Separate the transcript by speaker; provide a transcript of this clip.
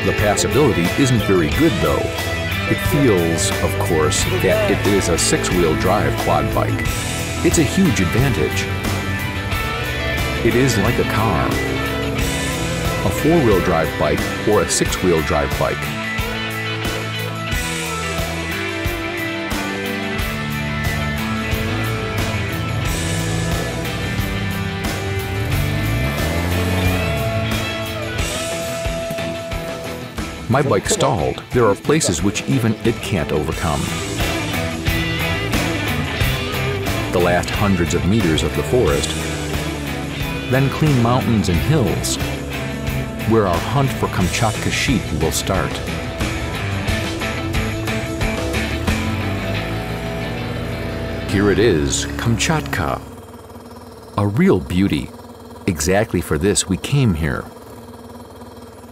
Speaker 1: The passability isn't very good though. It feels, of course, that it is a six-wheel drive quad bike. It's a huge advantage. It is like a car, a four-wheel drive bike or a six-wheel drive bike. My bike stalled. There are places which even it can't overcome. The last hundreds of meters of the forest, then clean mountains and hills, where our hunt for Kamchatka sheep will start. Here it is, Kamchatka. A real beauty. Exactly for this we came here.